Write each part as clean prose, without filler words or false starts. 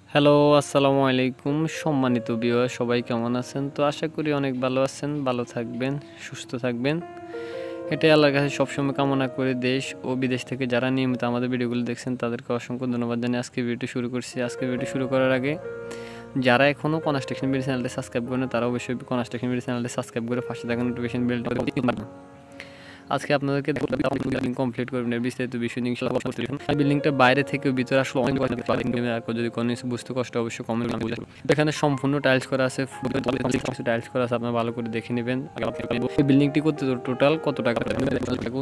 Hello, আসসালামু আলাইকুম। সম্মানিত ভিউয়ার সবাই কেমন আছেন? তো আশা করি অনেক ভালো আছেন, ভালো থাকবেন, সুস্থ থাকবেন। এটাই আল্লাহর কাছে সবসময় কামনা করি। দেশ ও বিদেশ থেকে যারা নিয়মিত আমাদের ভিডিওগুলো দেখছেন তাদেরকে অসংখ্য ধন্যবাদ জানিয়ে আজকে ভিডিওটি শুরু করছি। আজকে ভিডিওটি শুরু করার আগে যারা এখনও কনস্ট্রাকশন বিডি চ্যানেলটি সাবস্ক্রাইব করেন তারা অবশ্যই কনস্ট্রাকশন বিডি চ্যানেলটি সাবস্ক্রাইব করে পাশে থাকা নোটিফিকেশন বেলটা আজকে আপনাদেরকে বিল্ডিং কমপ্লিট করবেন এর বিস্তারিত বিষয় নিয়ে ইনশাআল্লাহ কথা বলতে। বিল্ডিংটা বাইরে থেকে ভিতরে আসলে অনেক আর যদি কোনো কিছু বুঝতে কষ্ট অবশ্যই কমেন্ট করে বলবেন। এখানে সম্পূর্ণ টাইলস করা আছে, কিছু টাইলস করা আছে, আপনারা ভালো করে দেখে নেবেন। এই বিল্ডিংটি করতে টোটাল কত টাকা লাগুন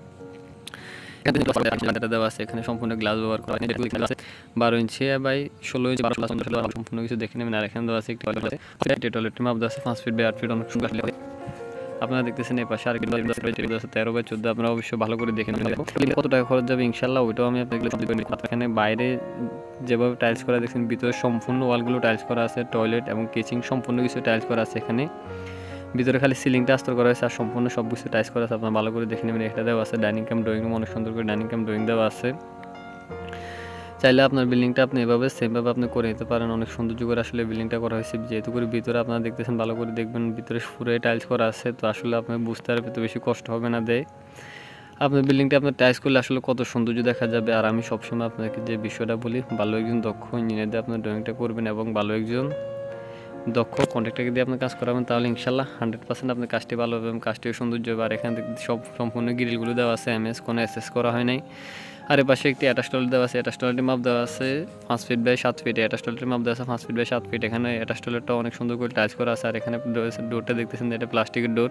দেওয়া আছে, এখানে সম্পূর্ণ গ্লাস ব্যবহার করা হয়, 12 ইঞ্চি বাই 16 ইঞ্চি 12 সম্পূর্ণ কিছু দেখে নেবেন। আর এখানে দেওয়া আছে একটি টয়লেটের মাপ দেওয়া আছে 5 ফিট বাই 8 ফিট, অনেক সুন্দর। আপনারা দেখতেছেন এই পাশে আরেকটি 13 বাই 14, আপনারা অবশ্যই ভালো করে দেখে নেবেন কত টাকা খরচ যাবে ইনশাল্লাহ ওইটাও আমি আপনাকে এখানে বাইরে যেভাবে টাইলস করা দেখছেন, ভিতরে সম্পূর্ণ ওয়ালগুলো টাইলস করা আছে, টয়লেট এবং কিচেন সম্পূর্ণ কিছু টাইলস করা আছে। এখানে ভিতরে খালি সিলিংটা আস্তর করা হয়েছে, আর সম্পূর্ণ সব কিছু টাইলস করা আছে, আপনারা ভালো করে দেখে নেবেন। এটা দেওয়া আছে ডাইনিং কাম ড্রয়িং রুম, অনেক সুন্দর করে ডাইনিং কাম ড্রয়িং দেওয়া আছে। চাইলে আপনার বিল্ডিংটা আপনি এভাবে সেমভাবে আপনি করে নিতে পারেন, অনেক সৌন্দর্য করে আসলে বিল্ডিংটা করা হয়েছে। যেহেতু করে ভিতরে আপনারা দেখতেছেন, ভালো করে দেখবেন, ভিতরে পুরো টাইলস করা আছে, তো আসলে আপনি বুঝতে পারবেন, তো বেশি কষ্ট হবে না দেয় আপনার বিল্ডিংটা আপনার টাইলস করলে আসলে কত সৌন্দর্য দেখা যাবে। আর আমি সবসময় আপনাকে যে বিষয়টা বলি, ভালো একজন দক্ষ ইঞ্জিনিয়ার দিয়ে আপনার ড্রয়িংটা করবেন এবং ভালো একজন দক্ষ কন্ট্রাক্টরকে দিয়ে আপনি কাজ করাবেন, তাহলে ইনশাল্লাহ 100% আপনার কাজটি ভালো হবে এবং কাজটিও সৌন্দর্য হবে। আর এখানে সব সম্পূর্ণ গ্রিলগুলো দেওয়া আছে, কোনো এসএস করা হয় নাই। আর এর পাশে একটি অ্যাটাচ টয়লেট দেওয়া আছে, অ্যাটাচ টয়লেটের মাপ দেওয়া আছে 5 ফিট বাই 7 ফিট, অ্যাটাচ টয়লেটের মাপ দেওয়া আছে 5 ফিট বাই 7 ফিট। এখানে অ্যাটাচ টয়লেটটা অনেক সুন্দর করে টাচ করা আছে। আর এখানে ডোরটা দেখতেছেন, এটা প্লাস্টিকের ডোর।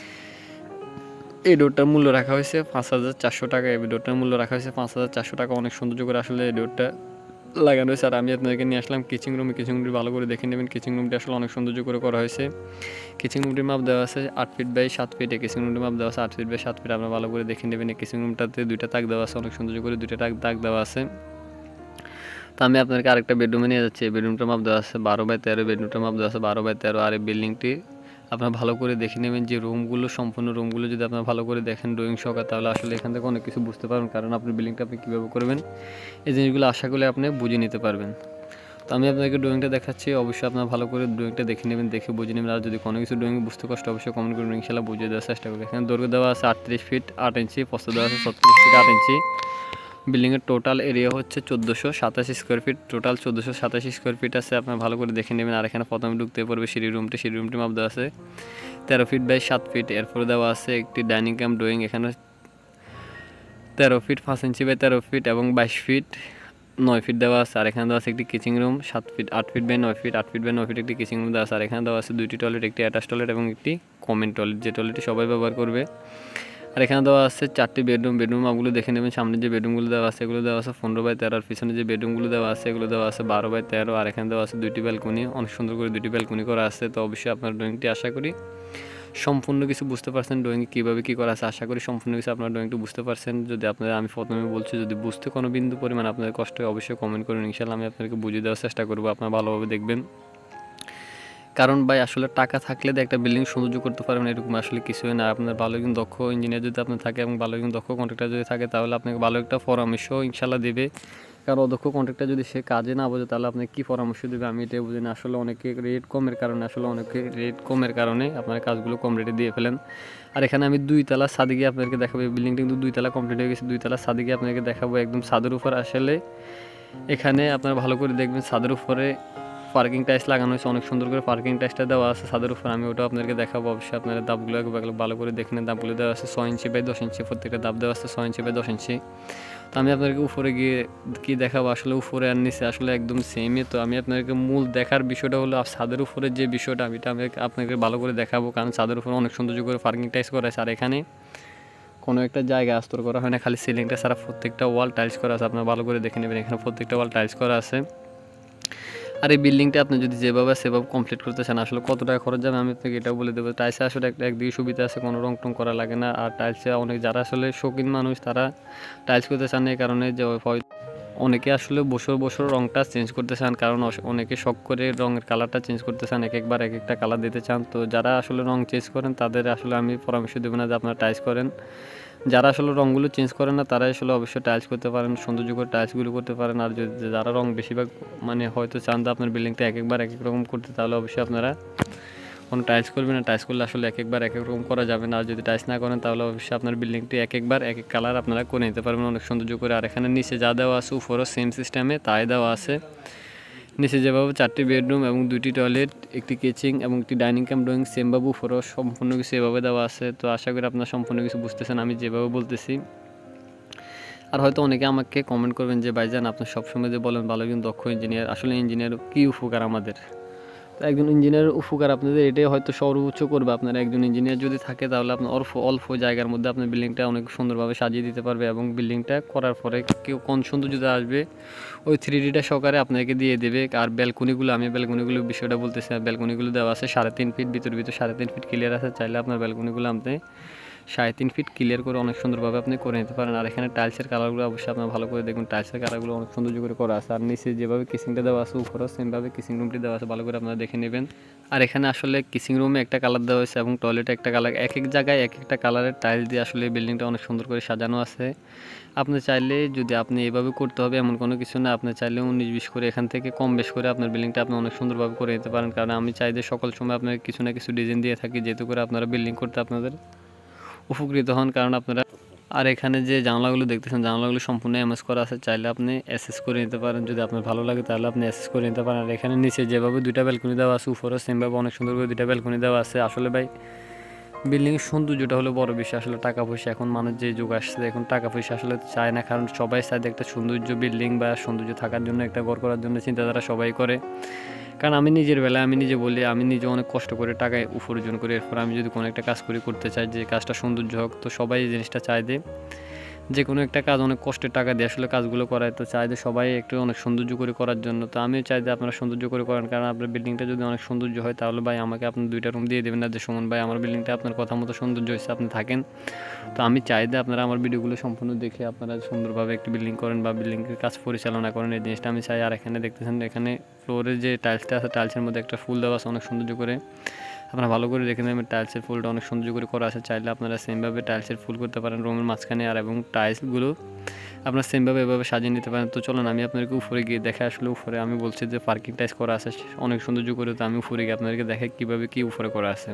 এই ডোরটার মূল্য রাখা হয়েছে 5,400 টাকা। এই ডোরটার মূল্য রাখা হয়েছে 5,400 টাকা। অনেক সৌন্দর্য করে আসলে এই ডোরটা লাগানো হয়েছে। আর আমি আপনাদেরকে নিয়ে আসলাম কিচেন রুমে, কিচেন রুমটি ভালো করে দেখে নেবেন। কিচেন রুমটি আসলে অনেক সৌন্দর্য করে করা হয়েছে। কিচেন রুমটির মাপ দেওয়া আছে 8 ফিট বাই 7 ফিট, কিচেন রুমটির মাপ দেওয়া আছে 8 ফিট বাই 7 ফিট, আপনারা ভালো করে দেখে নেবেন। এই কিচেন রুমটাতে 2টা তাক দেওয়া আছে, অনেক সৌন্দর্য করে 2টা তাক দেওয়া আছে। তো আমি আপনাদেরকে আরেকটা বেডরুমে নিয়ে যাচ্ছি। এই বেডরুমটার মাপ দেওয়া আছে 12 বাই 13, বেডরুমটার মাপ দেওয়া আছে 12 বাই 13। আর এই বিল্ডিংটি আপনারা ভালো করে দেখে নেবেন, যে রুমগুলো সম্পূর্ণ রুমগুলো যদি আপনারা ভালো করে দেখেন ড্রয়িং সহকারে, তাহলে আসলে এখান থেকে অনেক কিছু বুঝতে পারবেন, কারণ আপনার বিল্ডিংটা আপনি কীভাবে করবেন এই জিনিসগুলো আশা করলে আপনি বুঝে নিতে পারবেন। তো আমি আপনাকে ড্রয়িংটা দেখাচ্ছি, অবশ্যই আপনারা ভালো করে ড্রয়িংটা দেখে নেবেন, দেখে বুঝে নেবেন। আর যদি কোনো কিছু ড্রয়িং বুঝতে কষ্ট অবশ্যই কমেন্ট করবেন, ইনশাল্লাহ বুঝিয়ে দেওয়ার চেষ্টা করবেন। এখানে দৈর্ঘ্য দেওয়া আছে 38 ফিট 8 ইঞ্চি, প্রস্থ দেওয়া আছে 36 ফিট 8 ইঞ্চি। বিল্ডিংয়ের টোটাল এরিয়া হচ্ছে 1427 square feet, total 1427 square feet আছে, আপনারা ভালো করে দেখে নেবেন। আর এখানে প্রথমে ঢুকতে পড়বে সিঁড়ি রুমটি মাপ দেওয়া আছে 13 ফিট বাই 7 ফিট। এরপরে দেওয়া আছে একটি ডাইনিং কাম ড্রয়িং, এখানে 13 ফিট 5 ইঞ্চি বাই 13 ফিট এবং 22 ফিট 9 ফিট দেওয়া আছে। আর এখানে দেওয়া আছে একটি kitchen room 7 feet 8 feet by 9 feet, 8 feet by 9 feet একটি কিচেন রুম দেওয়া আছে। আর এখানে দেওয়া আছে 2টি টয়লেট, একটি অ্যাটাচ টয়লেট এবং একটি কমন টয়লেট, যে টয়লেটটি সবাই ব্যবহার করবে। আর এখানে দেওয়া আছে 4টি বেডরুম আপগুলো দেখে নেবেন। সামনে যে বেডরুমগুলো দেওয়া আছে এগুলো দেওয়া আছে 15 বাই 13, আর পিছনে যে বেডরুমগুলো দেওয়া আছে এগুলো দেওয়া আছে 12 বাই 13। আর এখানে দেওয়া আছে 2টি ব্যালকনি, অনেক সুন্দর করে 2টি ব্যালকনি করা আছে। তো অবশ্যই আপনার ড্রয়িংটি আশা করি সম্পূর্ণ কিছু বুঝতে পারছেন, ড্রয়িং কীভাবে কী করা আছে, আশা করি সম্পূর্ণ কিছু আপনার ড্রয়িংটা বুঝতে পারছেন। যদি আপনারা, আমি প্রথমে বলছি, যদি বুঝতে কোনো বিন্দু পরিমাণ আপনাদের কষ্ট হয় অবশ্যই কমেন্ট করুন, ইনশাল্লাহ আমি আপনাদেরকে বুঝিয়ে দেওয়ার চেষ্টা করবো, আপনারা ভালোভাবে দেখবেন। কারণ ভাই আসলে টাকা থাকলে একটা বিল্ডিং সৌন্দর্য করতে পারবেন এরকম আসলে কিছুই না। আপনার ভালো একজন দক্ষ ইঞ্জিনিয়ার যদি আপনার থাকে এবং ভালো একজন দক্ষ কন্ট্রাক্টর যদি থাকে, তাহলে আপনাকে ভালো একটা পরামর্শ ইনশাল্লাহ দেবে। কারণ অদক্ষ কন্ট্রাক্টর যদি সে কাজে না বোঝে, তাহলে আপনাকে কী পরামর্শ দেবে আমি এটাই বুঝি না। আসলে অনেকে রেট কমের কারণে আপনার কাজগুলো কম রেটে দিয়ে ফেলেন। আর এখানে আমি 2 তলা ছাদে গিয়ে আপনাদেরকে দেখাবো, এই বিল্ডিংটা কিন্তু 2 তলা কমপ্লিট হয়ে গেছে। 2 তলা ছাদে গিয়ে আপনাদেরকে দেখাবো, একদম ছাদের উপর আসলে এখানে আপনারা ভালো করে দেখবেন, ছাদের উপরে পার্কিং টাইলস লাগানো হয়েছে, অনেক সুন্দর করে পার্কিং টাইলসটা দেওয়া আছে ছাদের উপর। আমি ওটাও আপনাদেরকে দেখাবো, অবশ্যই আপনারা দাবগুলো ভালো করে দেখে নেন। দাবগুলো দেওয়া আছে 6 ইঞ্চি বাই 10 ইঞ্চি, প্রত্যেকটা দাব দেওয়া আছে 6 ইঞ্চি বাই 10 ইঞ্চি। তো আমি আপনাদেরকে উপরে গিয়ে কী দেখাবো, আসলে উপরে আর নিচে আসলে একদম সেমই। তো আমি আপনাদেরকে মূল দেখার বিষয়টা হলো ছাদের উপরে যে বিষয়টা, আমি আপনাকে ভালো করে দেখাবো, কারণ ছাদের উপরে অনেক সৌন্দর্য করে পার্কিং টাইলস করা আছে। আর এখানে কোনো একটা জায়গায় আস্তর করা হয় না, খালি সিলিংটা ছাড়া প্রত্যেকটা ওয়াল টাইলস করা আছে, আপনারা ভালো করে দেখে নেবেন। এখানে প্রত্যেকটা ওয়াল টাইলস করা আছে। আর এই বিল্ডিংটা আপনি যদি যেভাবে সেভাবে কমপ্লিট করতে চান, আসলে কত টাকা খরচ যাবে আমি আপনাকে এটাও বলে দেবো। টাইলসে আসলে একদিকে সুবিধা আছে, কোনো রং টং করা লাগে না। আর টাইলসে অনেক যারা আসলে শৌখিন মানুষ তারা টাইলস করতে চান, এই কারণে যে অনেকে আসলে বছর রংটা চেঞ্জ করতে চান, কারণ অনেকে শখ করে রঙের কালারটা চেঞ্জ করতে চান, একবার এক একটা কালার দিতে চান। তো যারা আসলে রং চেঞ্জ করেন তাদের আসলে আমি পরামর্শ দেবো না যে আপনারা টাইলস করেন। যারা আসলে রঙগুলো চেঞ্জ করেন না তারাই আসলে অবশ্যই টাইলস করতে পারেন, সৌন্দর্য করে টাইলসগুলো করতে পারেন। আর যদি যারা রং বেশিরভাগ মানে হয়তো চান যে আপনার বিল্ডিংটা এক একবার এক এক রকম করতে, তাহলে অবশ্যই আপনারা কোনো টাইলস করবেন না। টাইলস করলে আসলে এক একবার এক এক রকম করা যাবে না। আর যদি টাইলস না করেন তাহলে অবশ্যই আপনার বিল্ডিংটি এক একবার এক এক কালার আপনারা করে নিতে পারবেন অনেক সৌন্দর্য করে। আর এখানে নিচে যা দেওয়া আছে উপরও সেম সিস্টেমে তাই দেওয়া আছে। নিচে যেভাবে 4টি বেডরুম এবং 2টি টয়লেট, একটি কিচেন এবং একটি ডাইনিং কাম ড্রয়িং সেমভাবে উপরও সম্পূর্ণ কিছু এভাবে দেওয়া আছে। তো আশা করি আপনারা সম্পূর্ণ কিছু বুঝতেছেন আমি যেভাবে বলতেছি। আর হয়তো অনেকে আমাকে কমেন্ট করবেন যে ভাইজান আপনি সবসময় যে বলেন ভালো একজন দক্ষ ইঞ্জিনিয়ার, আসলে ইঞ্জিনিয়ার কী উপকার আমাদের। তো একজন ইঞ্জিনিয়ারের উপকার আপনাদের এটাই হয়তো সর্বোচ্চ করবে। আপনার একজন ইঞ্জিনিয়ার যদি থাকে তাহলে আপনার অল্প অল্প জায়গার মধ্যে আপনার বিল্ডিংটা অনেক সুন্দরভাবে সাজিয়ে দিতে পারবে এবং বিল্ডিংটা করার পরে কেউ কোন সৌন্দর্য আসবে ওই 3Dটা সহকারে আপনাকে দিয়ে দেবে। আর ব্যালকনিগুলো, আমি ব্যালকনিগুলোর বিষয়টা বলতেছি, ব্যালকনিগুলো দেওয়া আছে 3.5 ফিট, ভিতর 3.5 ফিট ক্লিয়ার আছে। চাইলে আপনার ব্যালকনিগুলো আপনি 3.5 ফিট ক্লিয়ার করে অনেক সুন্দরভাবে আপনি করে নিতে পারেন। আর এখানে টাইলসের কালারগুলো অবশ্যই আপনার ভালো করে দেখবেন, টাইলসের কালারগুলো অনেক সৌন্দর্য করে করা আছে। আর নিচে যেভাবে কিচিংটা দেওয়া আছে উপরেও সেমভাবে কিচিং রুমটি দেওয়া আছে, ভালো করে আপনারা দেখে নেবেন। আর এখানে আসলে কিচিং রুমে একটা কালার দেওয়া হয়েছে এবং টয়লেটে একটা কালার, এক এক জায়গায় এক একটা কালারের টাইলস দিয়ে আসলে বিল্ডিংটা অনেক সুন্দর করে সাজানো আছে। আপনি চাইলে যদি আপনি এভাবে করতে হবে এমন কোনো কিছু না, আপনি চাইলে 19-20 করে এখান থেকে কম বেশ করে আপনার বিল্ডিংটা আপনি অনেক সুন্দরভাবে করে নিতে পারেন। কারণ আমি চাই যে সকল সময় আপনার কিছু না কিছু ডিজাইন দিয়ে থাকি, যেহেতু করে আপনারা বিল্ডিং করতে আপনাদের উপকৃত হন। কারণ আপনারা আর এখানে যে জানলাগুলো দেখতেছেন জানলাগুলো সম্পূর্ণ এমএস করা আছে, চাইলে আপনি এসএস করে নিতে পারেন। যদি আপনার ভালো লাগে তাহলে আপনি এসএস করে নিতে পারেন। আর এখানে নিচে যেভাবে 2টা ব্যালকনি দেওয়া আছে উপরেও সেমভাবে অনেক সুন্দর করে 2টা ব্যালকনি দেওয়া আছে। আসলে ভাই বিল্ডিংয়ের সৌন্দর্যটা হলো বড় বিষয়। আসলে টাকা পয়সা, এখন মানুষ যে যুগ আসছে এখন টাকা পয়সা আসলে চায় না, কারণ সবাই চায় একটা সৌন্দর্য বিল্ডিং বা সৌন্দর্য থাকার জন্য একটা ঘর করার জন্য চিন্তাধারা সবাই করে। কারণ আমি নিজের বেলায় আমি নিজে বলি, আমি নিজে অনেক কষ্ট করে টাকা উপার্জন করি, এরপর আমি যদি কোনো একটা কাজ করতে চাই যে কাজটা সৌন্দর্য হোক, তো সবাই এই জিনিসটা চায় যে যে কোনো একটা কাজ অনেক কষ্টের টাকা দিয়ে আসলে কাজগুলো করায়, তো চাই যে সবাই একটু অনেক সৌন্দর্য করে করার জন্য। তো আমিও চাই যে আপনারা সৌন্দর্য করে করেন, কারণ আপনার বিল্ডিংটা যদি অনেক সৌন্দর্য হয় তাহলে ভাই আমাকে আপনি 2টা রুম দিয়ে দেবেন না যে সুমন ভাই আমার বিল্ডিংটা আপনার কথা মতো সৌন্দর্য হয়েছে আপনি থাকেন। তো আমি চাই যে আপনারা আমার ভিডিওগুলো সম্পূর্ণ দেখে আপনারা সুন্দরভাবে একটি বিল্ডিং করেন বা বিল্ডিংয়ের কাজ পরিচালনা করেন, এই জিনিসটা আমি চাই। আর এখানে দেখতেছেন এখানে ফ্লোরের যে টাইলসটা আছে টাইলসের মধ্যে একটা ফুল দেওয়া আছে অনেক সৌন্দর্য করে, আপনারা ভালো করে দেখে নেবেন। টাইলসের ফুলটা অনেক সৌন্দর্য করে করা আছে, চাইলে আপনারা সেমভাবে টাইলসের ফুল করতে পারেন রুমের মাঝখানে। আর এবং টাইলসগুলো আপনারা সেমভাবে এভাবে সাজিয়ে নিতে পারেন। তো চলুন আমি আপনাদেরকে উপরে গিয়ে দেখে, আসলে উপরে আমি বলছি যে পার্কিং টাইলস করা আছে অনেক সৌন্দর্য করে, তো আমি উপরে গিয়ে আপনাদেরকে দেখে কীভাবে কী উপরে করা আছে।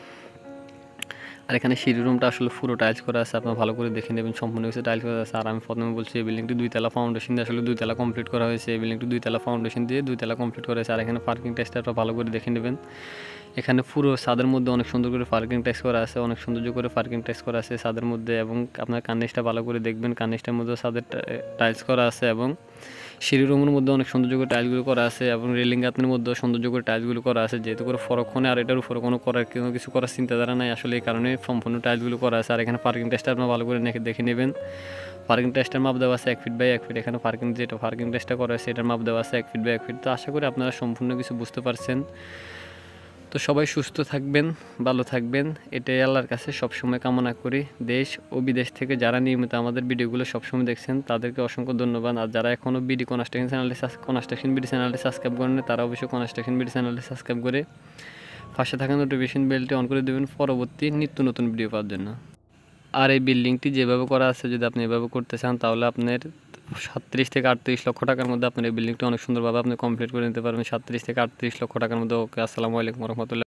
আর এখানে সিঁড়ি রুমটা আসলে পুরো টাইলস করা আছে, আপনারা ভালো করে দেখে নেবেন, সম্পূর্ণ কিছু টাইলস করা আছে। আর আমি প্রথমে বলছি এই বিল্ডিংটি 2 তলা ফাউন্ডেশন দিয়ে আসলে 2 তলা কমপ্লিট করা হয়েছে, এই বিল্ডিংটি 2 তলা ফাউন্ডেশন দিয়ে 2 তলা কমপ্লিট করা হয়েছে। আর এখানে পার্কিং টাইলসটা আপনারা ভালো করে দেখে নেবেন, এখানে পুরো ছাদের মধ্যে অনেক সুন্দর করে পার্কিং টাইলস করা আছে, অনেক সৌন্দর্য করে পার্কিং টাইলস করা আছে ছাদের মধ্যে। এবং আপনার কার্নিশটা ভালো করে দেখবেন, কার্নিশটার মধ্যে ছাদের টাইলস করা আছে এবং সিঁড়ি রুমের মধ্যে অনেক সৌন্দর্য করে টাইলসগুলো করা আছে এবং রেলিং গাঁথনির মধ্যে সৌন্দর্য করে টাইলসগুলো করা আছে। যেহেতু করে ফরক্ষণে আর এটার উপরে কোনো কিছু করার চিন্তাধারা নাই, আসলে এই কারণে সম্পূর্ণ টাইলসগুলো করা আছে। আর এখানে পার্কিং টাইলসটা আপনার ভালো করে দেখে নেবেন, পার্কিং টাইলসটার মাপ দেওয়া আছে 1 ফিট বাই 1 ফিট। এখানে যেটা পার্কিং টাইলসটা করা আছে এটার মাপ দেওয়া আছে 1 ফিট বাই 1 ফিট। তো আশা করি আপনারা সম্পূর্ণ কিছু বুঝতে পারছেন। তো সবাই সুস্থ থাকবেন, ভালো থাকবেন, এটাই আল্লাহর কাছে সবসময় কামনা করি। দেশ ও বিদেশ থেকে যারা নিয়মিত আমাদের ভিডিওগুলো সবসময় দেখছেন তাদেরকে অসংখ্য ধন্যবাদ। আর যারা এখনও কনস্ট্রাকশন বিডি চ্যানেলটি সাবস্ক্রাইব করেন তারা অবশ্যই কনস্ট্রাকশন বিডি চ্যানেলটি সাবস্ক্রাইব করে পাশে থাকা নোটিফিকেশন বেলটি অন করে দেবেন পরবর্তী নিত্য নতুন ভিডিও পাওয়ার জন্য। আর এই বিল্ডিংটি যেভাবে করা আছে যদি আপনি এভাবে করতে চান তাহলে আপনার 37 থেকে 38 লক্ষ টাকার মধ্যে আপনার এই বিল্ডিংটি অনেক সুন্দরভাবে আপনি কমপ্লিট করে নিতে পারবেন। 37 থেকে 38 লক্ষ টাকার মধ্যে। ওকে, আসসালামু আলাইকুম রহমতুল্লাহ।